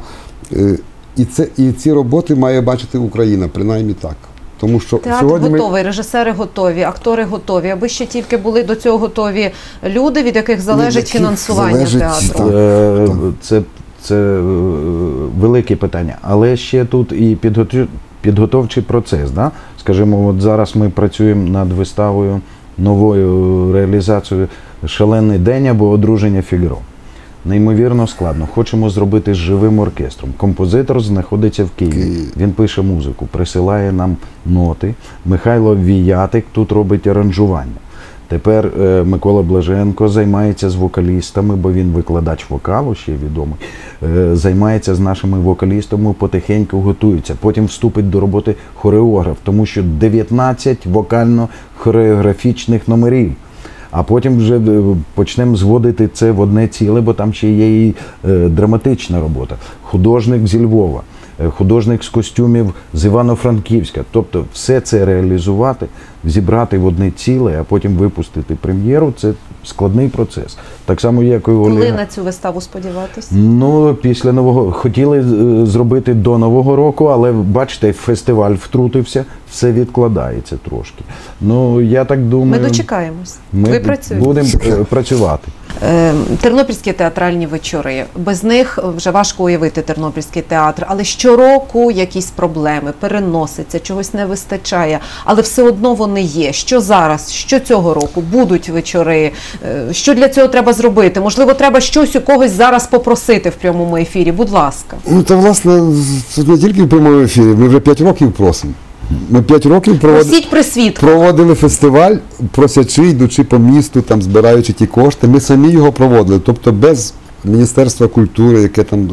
І, це, і ці роботи має бачити Україна, принаймні так. Тому що театр сьогодні готовий, ми... режисери готові, актори готові, аби ще тільки були до цього готові люди, від яких залежить яких фінансування залежить, театру. Е, Це, це велике питання. Але ще тут і підготов... підготовчий процес. Да? Скажімо, от зараз ми працюємо над виставою, новою реалізацією «Шалений день» або «Одруження Фігаро». Неймовірно складно. Хочемо зробити з живим оркестром. Композитор знаходиться в Києві. Він пише музику, присилає нам ноти. Михайло Віятик тут робить аранжування. Тепер е, Микола Блаженко займається з вокалістами, бо він викладач вокалу, ще відомий. Е, займається з нашими вокалістами, потихеньку готується. Потім вступить до роботи хореограф, тому що дев'ятнадцять вокально-хореографічних номерів. А потім вже почнемо зводити це в одне ціле, бо там ще є і е, драматична робота. Художник зі Львова, е, художник з костюмів з Івано-Франківська. Тобто все це реалізувати, зібрати в одне ціле, а потім випустити прем'єру – це складний процес. Так само, як і у Коли Олега. на цю виставу сподіватись? Ну, після Нового... Хотіли е, зробити до Нового року, але, бачите, фестиваль втрутився, все відкладається трошки. Ну, я так думаю... Ми дочекаємось. Ми Ви працюєте. будемо е, працювати. Е, Тернопільські театральні вечори. Без них вже важко уявити Тернопільський театр. Але щороку якісь проблеми, переноситься, чогось не вистачає. Але все одно вони є. Що зараз, що цього року? Будуть вечори? Е, Що для цього треба зробити? Можливо, треба щось у когось зараз попросити в прямому ефірі. Будь ласка. Ну, та, власне, це не тільки в прямому ефірі, ми вже п'ять років просимо. Ми п'ять років проводили, проводили фестиваль, просячи, йдучи по місту, там, збираючи ті кошти. Ми самі його проводили, тобто без Міністерства культури, яке там,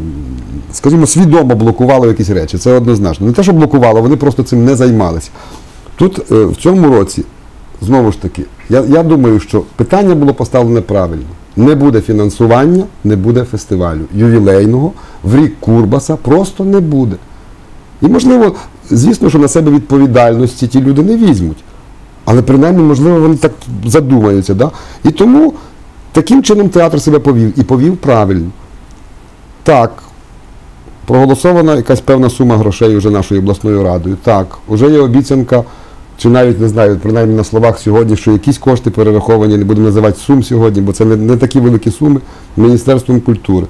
скажімо, свідомо блокувало якісь речі. Це однозначно. Не те, що блокувало, вони просто цим не займалися. Тут в цьому році, знову ж таки, я, я думаю, що питання було поставлене правильно. Не буде фінансування, не буде фестивалю ювілейного, в рік Курбаса просто не буде. І, можливо, звісно, що на себе відповідальності ті люди не візьмуть. Але, принаймні, можливо, вони так задумаються. Да? І тому таким чином театр себе повів. І повів правильно. Так, проголосована якась певна сума грошей вже нашою обласною радою. Так, вже є обіцянка, чи навіть, не знаю, принаймні на словах сьогодні, що якісь кошти перераховані, не будемо називати сум сьогодні, бо це не, не такі великі суми, Міністерством культури.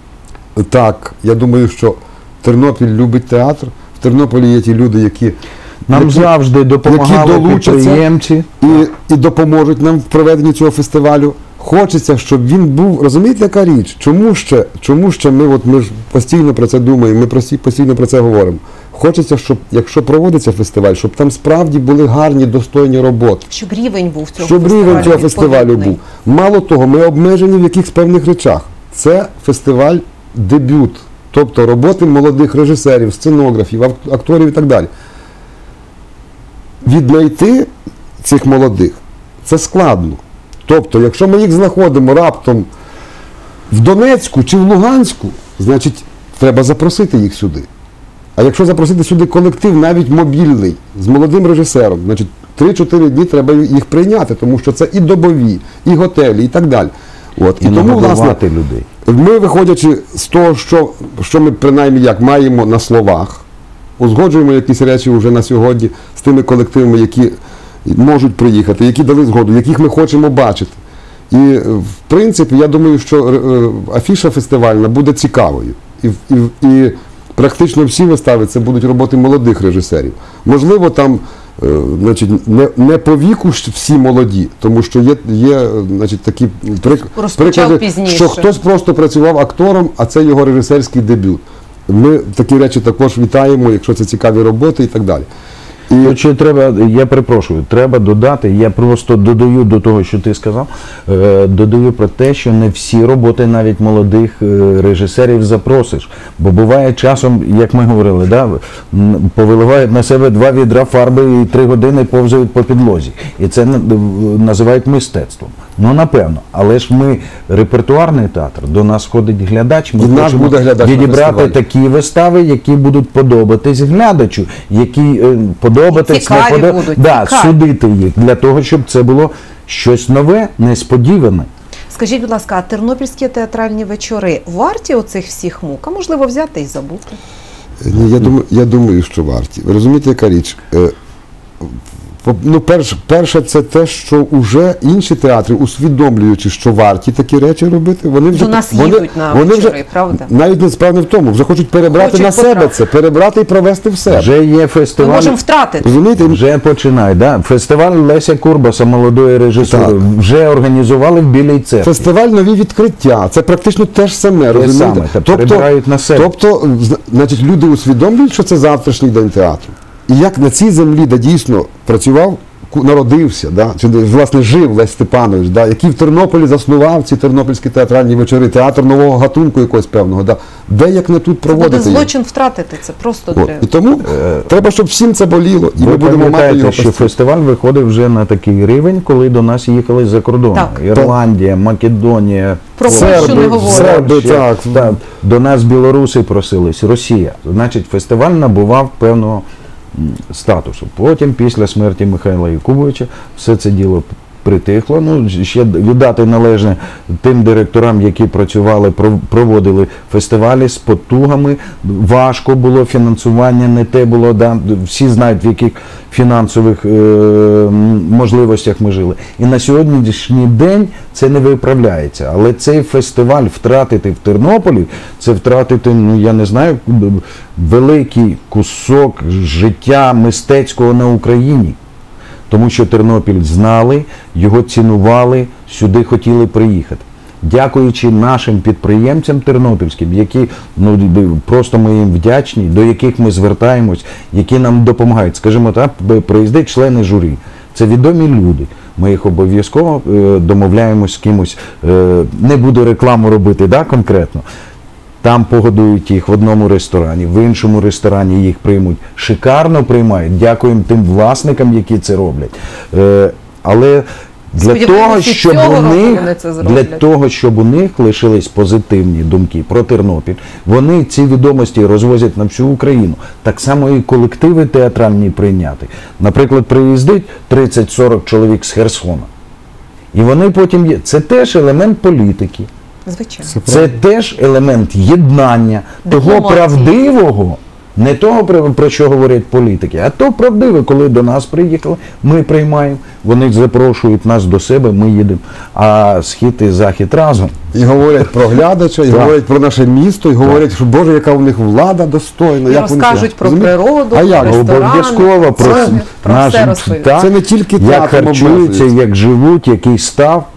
Так, я думаю, що Тернопіль любить театр. В Тернополі є ті люди, які, нам які, завжди допомагали які долучаться підприємці. І, і допоможуть нам в проведенні цього фестивалю. Хочеться, щоб він був, розумієте, яка річ? Чому ще, чому ще ми, от ми ж постійно про це думаємо, ми постійно про це говоримо. хочеться, щоб, якщо проводиться фестиваль, щоб там справді були гарні, достойні роботи. Щоб рівень був цього Щоб фестивалю рівень цього фестивалю відповідний. був. Мало того, ми обмежені в якихось певних речах. Це фестиваль дебют, тобто роботи молодих режисерів, сценографів, ак- акторів і так далі. Віднайти цих молодих це складно. Тобто, якщо ми їх знаходимо раптом в Донецьку чи в Луганську, значить, треба запросити їх сюди. А якщо запросити сюди колектив, навіть мобільний, з молодим режисером, значить, три-чотири дні треба їх прийняти, тому що це і добові, і готелі, і так далі. От. І, і тому, власне, людей. Ми, виходячи з того, що, що ми принаймні як маємо на словах, узгоджуємо якісь речі вже на сьогодні з тими колективами, які можуть приїхати, які дали згоду, яких ми хочемо бачити. І, в принципі, я думаю, що е, афіша фестивальна буде цікавою. І, і, і практично всі вистави це будуть роботи молодих режисерів. Можливо, там е, значить, не, не по віку всі молоді, тому що є, є значить, такі прик, приклади, пізніше. що хтось просто працював актором, а це його режисерський дебют. Ми такі речі також вітаємо, якщо це цікаві роботи і так далі. І чи треба, я перепрошую, треба додати, я просто додаю до того, що ти сказав, е, додаю про те, що не всі роботи навіть молодих е, режисерів запросиш. Бо буває часом, як ми говорили, да, м, повиливають на себе два відра фарби і три години повзають по підлозі. І це на- називають мистецтвом. Ну, напевно. Але ж ми репертуарний театр, до нас ходить глядач, ми І наш хочемо буде глядач на відібрати фестивалі. такі вистави, які будуть подобатись глядачу, які е, подобатись, Цікаві не подо- будуть, да, цікаві. судити їх, для того, щоб це було щось нове, несподіване. Скажіть, будь ласка, а тернопільські театральні вечори варті оцих всіх мук? А можливо взяти і забути? Ні, я думаю, я думаю, що варті. Ви розумієте, яка річ? Е, по- Ну, перш, перше, це те, що вже інші театри, усвідомлюючи, що варті такі речі робити, вони вже До нас вони, їдуть на вони вечори, вже, правда? навіть не справа не в тому, вже хочуть перебрати Хочуть на себе потрапити. це, перебрати і провести в себе. Вже є Ми фестиваль. можемо втратити. Розумієте? Вже починає, да? Фестиваль Леся Курбаса, молодої режисери, Так. вже організували в Білій церкві. Фестиваль «Нові відкриття» – це практично те ж саме, розумієте? саме, та перебирають на себе. Тобто, зна- значить, люди усвідомлюють, що це завтрашній день театру. І як на цій землі, де дійсно працював, ку- народився, да, чи де, власне жив Лесь Степанович, да, який в Тернополі заснував ці тернопільські театральні вечори, театр нового гатунку якогось певного, да, де як не тут Це буде проводити їх. злочин втратити, це просто От. для... І тому треба, щоб всім це боліло, і ми Ви будемо мати пам'ятаєте, його що постійно. фестиваль виходив вже на такий рівень, коли до нас їхали з-за кордону. Так. Ірландія, Македонія, Про Польщу не говоримо. Серби, так. Так, до нас білоруси просились, Росія. Значить, фестиваль набував певного м, статусу. Потім, після смерті Михайла Якубовича, все це діло притихло. Ну, ще віддати належне тим директорам, які працювали, про- проводили фестивалі з потугами. Важко було, фінансування не те було. Да? Всі знають, в яких фінансових е- м, можливостях ми жили. І на сьогоднішній день це не виправляється. Але цей фестиваль втратити в Тернополі, це втратити, ну я не знаю, великий кусок життя мистецького на Україні. Тому що Тернопіль знали, його цінували, сюди хотіли приїхати. Дякуючи нашим підприємцям тернопільським, які, ну, просто ми їм вдячні, до яких ми звертаємось, які нам допомагають. Скажімо так, приїздять члени журі. Це відомі люди. Ми їх обов'язково е, домовляємось з кимось, е, не буду рекламу робити, да, конкретно. Там погодують їх в одному ресторані, в іншому ресторані їх приймуть. Шикарно приймають. Дякуємо тим власникам, які це роблять. Е, але для того, Сподіваємося, щоб цього у року них, вони це для зроблять. того, щоб у них лишились позитивні думки про Тернопіль, вони ці відомості розвозять на всю Україну. Так само і колективи театральні прийняти. Наприклад, приїздить тридцять-сорок чоловік з Херсона. І вони потім є. Це теж елемент політики. Звичайно. Це теж елемент єднання, того Дипломатії. правдивого, не того, про, про що говорять політики, а то правдиве, коли до нас приїхали, ми приймаємо, вони запрошують нас до себе, ми їдемо, а схід і захід разом. І говорять про глядача, і Так. говорять про наше місто, і говорять, що Боже, яка у них влада достойна. І як вони розкажуть це- про розумієте? природу, А як? про ресторани, Обов'язково про, це- про наш все розповідають. так, Це не тільки як театром харчуються, обмежується. як живуть, який став.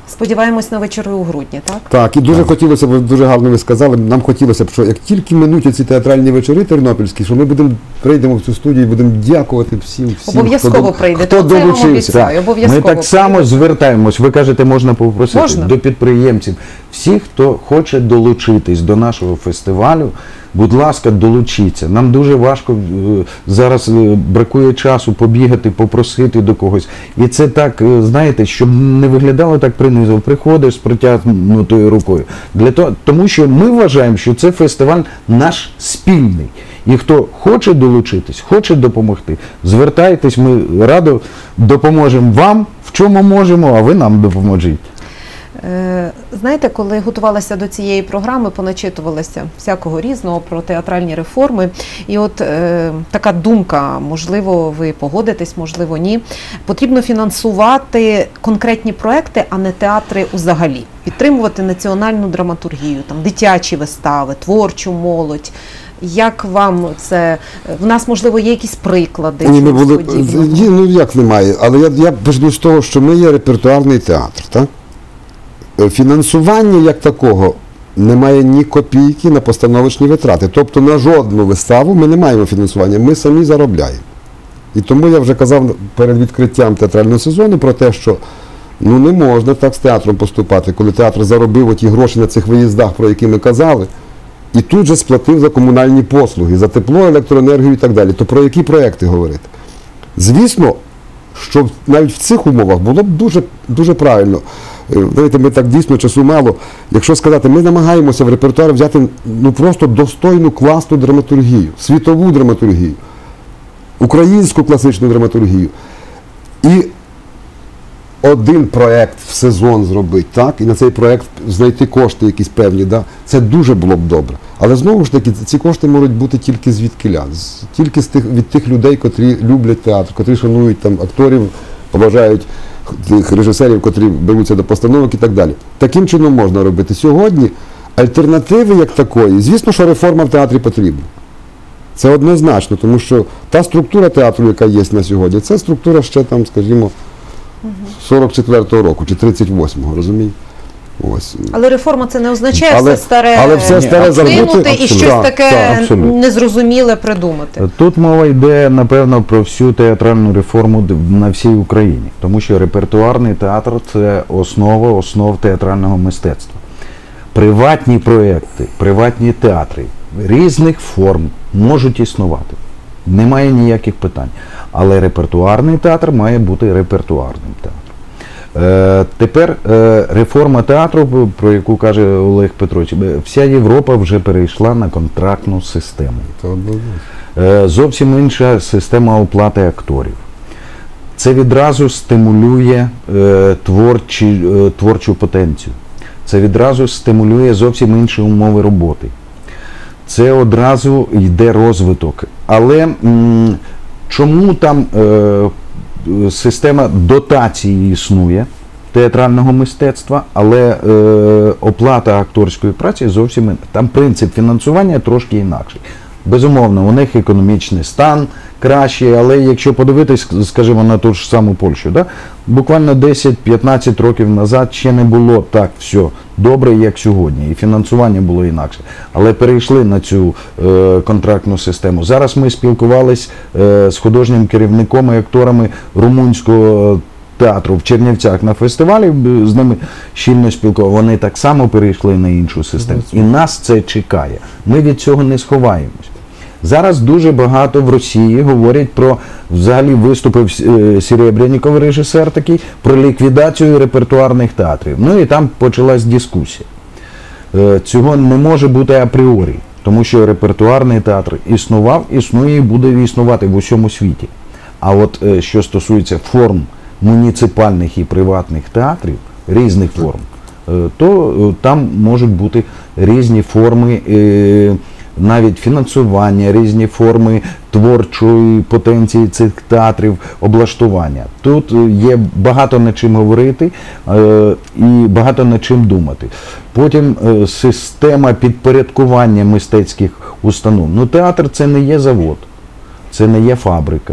Сподіваємось на вечори у грудні, так? Так, і дуже хотілося б, дуже гарно ви сказали, нам хотілося б, що як тільки минуть ці театральні вечори тернопільські, що ми будемо прийдемо в цю студію і будемо дякувати всім, всім Обов'язково хто, прийдете. хто Оце я вам долучився. обіцяю. Обов'язково Ми так само прийдете. звертаємось. Ви кажете, можна попросити Можна. до підприємців. Всі, хто хоче долучитись до нашого фестивалю, будь ласка, долучіться. Нам дуже важко е, зараз е, бракує часу побігати, попросити до когось. І це так, е, знаєте, щоб не виглядало так принизливо. Приходиш з протягнутою рукою. Для того, тому що ми вважаємо, що це фестиваль наш спільний. І хто хоче долучитись, хоче допомогти, звертайтесь, ми радо допоможемо вам, в чому можемо, а ви нам допоможіть. Е, Знаєте, коли готувалася до цієї програми, поначитувалася всякого різного про театральні реформи. І от е, така думка, можливо, ви погодитесь, можливо, ні. Потрібно фінансувати конкретні проекти, а не театри взагалі. Підтримувати національну драматургію, там, дитячі вистави, творчу молодь. Як вам це? В нас, можливо, є якісь приклади? Ні, ми чогось були, подібного? є, ну як немає, але я, я почну з того, що ми є репертуарний театр, так? Фінансування як такого немає ні копійки на постановочні витрати. Тобто на жодну виставу ми не маємо фінансування, ми самі заробляємо. І тому я вже казав перед відкриттям театрального сезону про те, що ну не можна так з театром поступати, коли театр заробив оті гроші на цих виїздах, про які ми казали, і тут же сплатив за комунальні послуги, за тепло, електроенергію і так далі. То про які проекти говорити? Звісно, що навіть в цих умовах було б дуже, дуже правильно. Знаєте, ми так дійсно часу мало. Якщо сказати, ми намагаємося в репертуар взяти ну просто достойну класну драматургію, світову драматургію, українську класичну драматургію. І один проєкт в сезон зробити, так? І на цей проєкт знайти кошти якісь певні, да? Це дуже було б добре. Але знову ж таки, ці кошти можуть бути тільки звідкиля, з- тільки з тих, від тих людей, котрі люблять театр, котрі шанують там акторів, поважають тих режисерів, котрі беруться до постановок і так далі. Таким чином можна робити. Сьогодні альтернативи як такої, звісно, що реформа в театрі потрібна. Це однозначно, тому що та структура театру, яка є на сьогодні, це структура ще там, скажімо, сорок четвертого року чи тридцять восьмого, розумієте? Ось. Але реформа це не означає Але- все старе але все старе кинути забути. і Абсолютно. щось Так, таке так, абсолютно. незрозуміле придумати. Тут мова йде, напевно, про всю театральну реформу д- на всій Україні, тому що репертуарний театр – це основа основ театрального мистецтва. Приватні проекти, приватні театри різних форм можуть існувати. Немає ніяких питань. Але репертуарний театр має бути репертуарним театром. Е, тепер е, реформа театру, про яку каже Олег Петрович, е, вся Європа вже перейшла на контрактну систему. Це однозначно. Е, зовсім інша система оплати акторів. Це відразу стимулює е, творчі, е, творчу потенцію. Це відразу стимулює зовсім інші умови роботи. Це одразу йде розвиток. Але м, чому там е, система дотації існує театрального мистецтва, але е, оплата акторської праці зовсім інша. Там принцип фінансування трошки інакший. Безумовно, у них економічний стан кращий, але якщо подивитись, скажімо, на ту ж саму Польщу, да, буквально десять-п'ятнадцять років назад ще не було так все добре, як сьогодні, і фінансування було інакше. Але перейшли на цю е, контрактну систему. Зараз ми спілкувалися е, з художнім керівником і акторами румунського театру в Чернівцях на фестивалі, з ними щільно спілкували. Вони так само перейшли на іншу систему. І нас це чекає. Ми від цього не сховаємось. Зараз дуже багато в Росії говорять про, взагалі виступив е, Серебряніков, режисер такий, про ліквідацію репертуарних театрів. Ну і там почалась дискусія. Е, цього не може бути апріорі, тому що репертуарний театр існував, існує і буде існувати в усьому світі. А от е, що стосується форм муніципальних і приватних театрів, різних форм, е, то е, там можуть бути різні форми е, навіть фінансування, різні форми творчої потенції цих театрів, облаштування. Тут є багато над чим говорити е, і багато над чим думати. Потім е, система підпорядкування мистецьких установ. Ну, театр – це не є завод, це не є фабрика,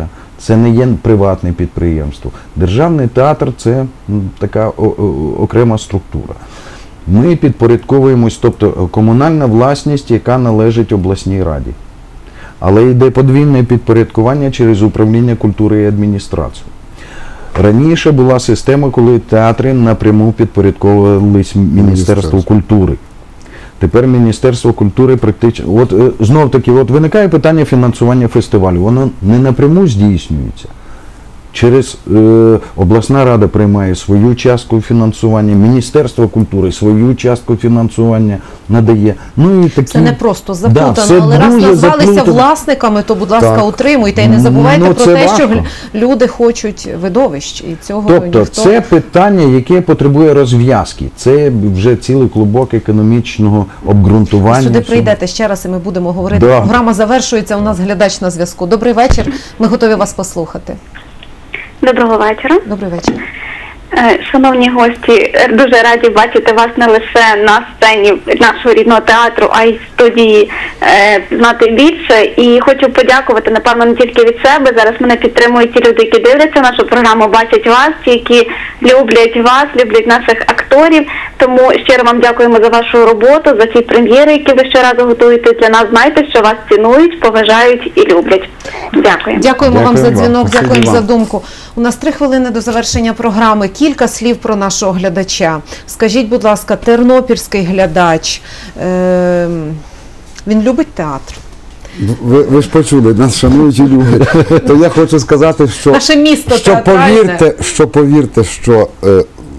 Це не є приватне підприємство. Державний театр – це м, така о- о- окрема структура. Ми підпорядковуємось, тобто комунальна власність, яка належить обласній раді. Але йде подвійне підпорядкування через управління культури і адміністрацію. Раніше була система, коли театри напряму підпорядковувались Міністерству культури. Тепер Міністерство культури практично, от е, знов таки, от виникає питання фінансування фестивалю. Воно не напряму здійснюється. Через е, обласна рада приймає свою частку фінансування, Міністерство культури свою частку фінансування надає. Ну і такі Це не просто заплутано, Да, все але раз дуже назвалися заплутано. власниками, то, будь ласка, Так. утримуйте і не забувайте Ну, про це те, що важко. люди хочуть видовищ. І цього Тобто ніхто... це питання, яке потребує розв'язки. Це вже цілий клубок економічного обґрунтування. Сюди всього. прийдете ще раз, і ми будемо говорити. Да. Програма завершується, у нас глядач на зв'язку. Добрий вечір, ми готові вас послухати. Доброго вечора. Добрий вечір. Е, Шановні гості, е, дуже раді бачити вас не лише на сцені нашого рідного театру, а й в студії е, «Знати більше». І хочу подякувати, напевно, не тільки від себе. Зараз мене підтримують ті люди, які дивляться нашу програму, бачать вас, ті, які люблять вас, люблять наших акторів. Тому щиро вам дякуємо за вашу роботу, за ті прем'єри, які ви щоразу готуєте для нас. Знайте, що вас цінують, поважають і люблять. Дякую. Дякуємо вам за Дякуємо вам. дзвінок, Спасибі дякуємо за вам. думку. У нас три хвилини до завершення програми. Кілька слів про нашого глядача. Скажіть, будь ласка, тернопільський глядач, е, він любить театр? Ви, ви ж почули, нас шанують і люблять. То я хочу сказати, що, Наше місто що театральне. повірте, що повірте, що е,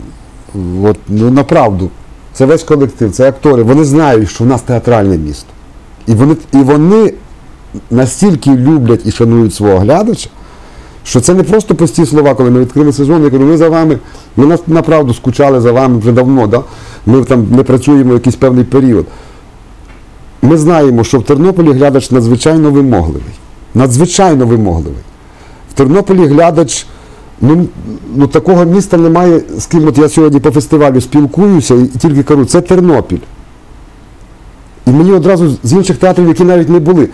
от, ну, направду, це весь колектив, це актори, вони знають, що в нас театральне місто. І вони, і вони настільки люблять і шанують свого глядача, що це не просто пусті слова, коли ми відкрили сезон, я кажу, ми за вами, ми на- направду скучали за вами вже давно, да? Ми там не працюємо якийсь певний період. Ми знаємо, що в Тернополі глядач надзвичайно вимогливий. Надзвичайно вимогливий. В Тернополі глядач, ну, ну такого міста немає, з ким от я сьогодні по фестивалю спілкуюся і тільки кажу, це Тернопіль. І мені одразу з інших театрів, які навіть не були.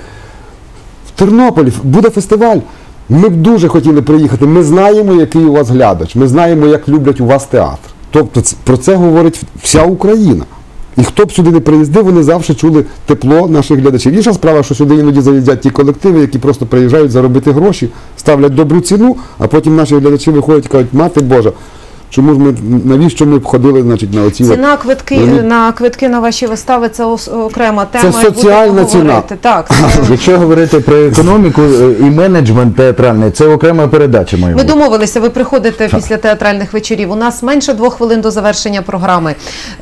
В Тернополі буде фестиваль. Ми б дуже хотіли приїхати. Ми знаємо, який у вас глядач. Ми знаємо, як люблять у вас театр. Тобто ц- про це говорить вся Україна. І хто б сюди не приїздив, вони завжди чули тепло наших глядачів. Інша справа, що сюди іноді заїздять ті колективи, які просто приїжджають заробити гроші, ставлять добру ціну, а потім наші глядачі виходять і кажуть, мати Божа, чому ж ми, навіщо ми б ходили, значить, на оці... Ціна от- квитки, Вони- на квитки на ваші вистави – це ос- окрема Це тема. і будемо соціальна ціна. говорити. Так, це- Якщо говорити про економіку е, і менеджмент театральний, це окрема передача має Ми бути. домовилися, ви приходите після театральних вечорів. У нас менше двох хвилин до завершення програми.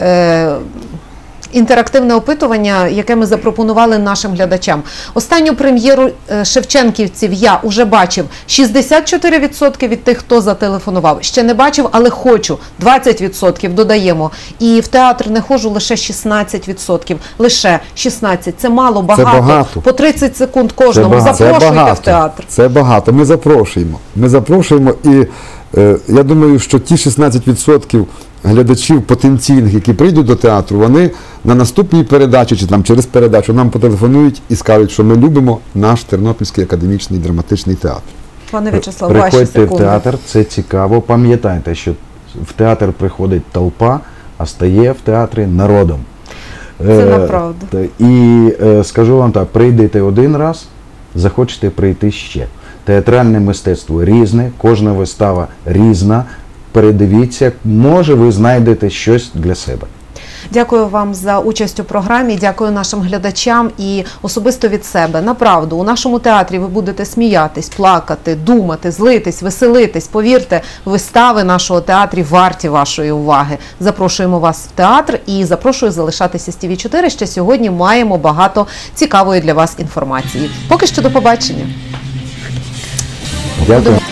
Е, Інтерактивне опитування, яке ми запропонували нашим глядачам. Останню прем'єру е, шевченківців я вже бачив. шістдесят чотири відсотки від тих, хто зателефонував. Ще не бачив, але хочу. двадцять відсотків додаємо. І в театр не ходжу лише шістнадцять відсотків. Лише шістнадцять. Це мало, багато. багато. По тридцять секунд кожному. Це Запрошуйте багато. в театр. Це багато. Ми запрошуємо. Ми запрошуємо і е, я думаю, що ті шістнадцять відсотків глядачів потенційних, які прийдуть до театру, вони на наступній передачі чи там через передачу нам потелефонують і скажуть, що ми любимо наш Тернопільський академічний драматичний театр. Пане В'ячеслав, ваші Приходьте в секунди. театр, це цікаво. Пам'ятайте, що в театр приходить толпа, а стає в театрі народом. Це Е, направду. та- І е, скажу вам так, прийдете один раз, захочете прийти ще. Театральне мистецтво різне, кожна вистава різна. Передивіться, може ви знайдете щось для себе. Дякую вам за участь у програмі, дякую нашим глядачам і особисто від себе. Направду, у нашому театрі ви будете сміятись, плакати, думати, злитись, веселитись. Повірте, вистави нашого театрі варті вашої уваги. Запрошуємо вас в театр і запрошую залишатися з ті ві чотири. Ще сьогодні маємо багато цікавої для вас інформації. Поки що до побачення. Дякую.